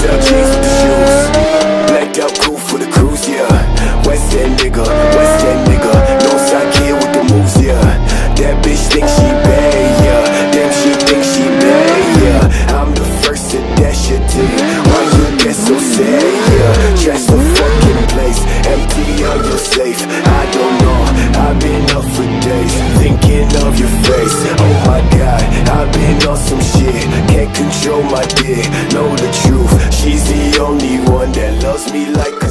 XL jeans with the shoes. Blacked out cool for the cruise, yeah. West End nigga, no side kid with the moves, yeah. That bitch think she bad, yeah. Damn, she think she bad, yeah. I'm the first to dash your dick. Why you get so sad, yeah? Trash the fucking place, empty on your safe. I don't know, I've been up for days, thinking of your face. Oh my God, I've been on some shit, can't control my dick. Know the truth, she's the only one that loves me like